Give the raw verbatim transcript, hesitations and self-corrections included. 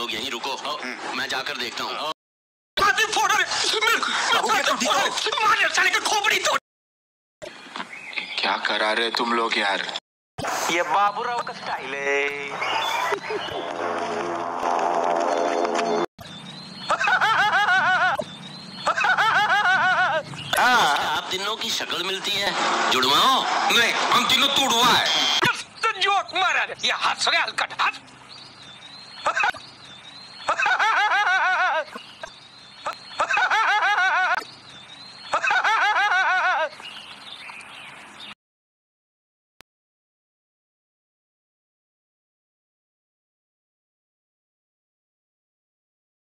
लोग यहीं रुको, मैं जाकर देखता हूँ। क्या करा रहे तुम लोग यार? ये बाबूराव का स्टाइल है। आप तीनों की शक्ल मिलती है, जुड़वाओ? नहीं, हम तीनों तुड़वा है। जोक मारा, ये हंस रहे हलकट हंस।